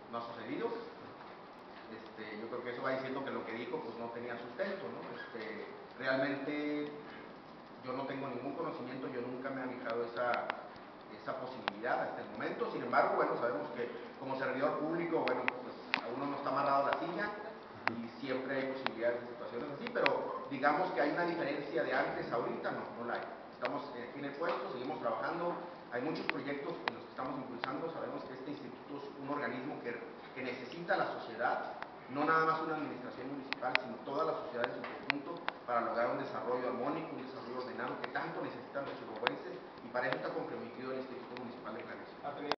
no ha sucedido. Yo creo que eso va diciendo que lo que dijo pues no tenía sustento, ¿no? Realmente yo no tengo ningún conocimiento, yo nunca me he fijado esa posibilidad hasta el momento. Sin embargo, bueno, sabemos que como servidor público, bueno, pues a uno no está amarrado a la silla y siempre hay posibilidades de situaciones así, pero digamos que hay una diferencia de antes a ahorita, no la hay. Estamos aquí en el puesto, seguimos trabajando, hay muchos proyectos en los que estamos impulsando. Sabemos que este instituto es un organismo que necesita la sociedad, no nada más una administración municipal, sino toda la sociedad en su conjunto, para lograr un desarrollo armónico, un desarrollo ordenado que tanto necesitan los chihuahuenses, y para eso está comprometido el Instituto Municipal de Planeación.